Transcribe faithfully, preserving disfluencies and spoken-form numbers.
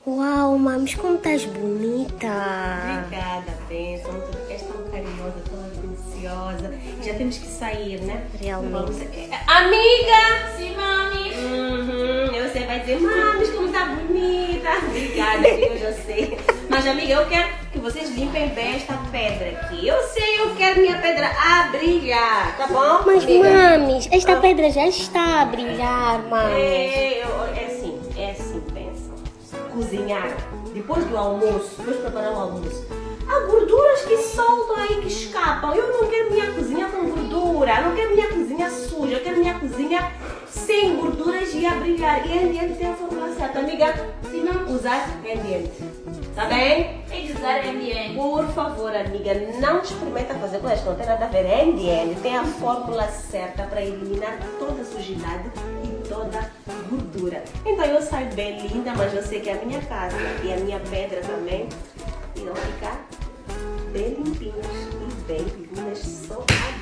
Uau, mames, como estás bonita. Obrigada, bênção. Tu és tão carinhosa, tão atenciosa. Já temos que sair, né? Realmente. Vamos... Amiga! Sim, mami. Uhum. Você vai dizer, mames, como tá bonita. Obrigada, eu já sei. Mas, amiga, eu quero que vocês limpem bem esta pedra aqui. Eu sei, eu quero minha pedra a brilhar, tá bom? Mas, amiga? mames, esta Ah. pedra já está a brilhar, mames. É, eu- é assim, é assim, pensa. Cozinhar, depois do almoço, depois de preparar o almoço. Há gorduras que soltam aí, que escapam. Eu não quero minha cozinha com gordura, não quero minha cozinha suja, eu quero minha cozinha sem gorduras e a brilhar. E ambiente tem a fórmula certa, amiga. Se não usar ambiente, tá bem? Tem de usar ambiente. Por favor, amiga, não experimenta fazer coisas que não tem nada a ver. É N D N, tem a fórmula certa para eliminar toda a sujidade e toda a gordura. Então eu saio bem linda, mas eu sei que a minha casa e a minha pedra também irão ficar bem limpinhas e bem lindas. Só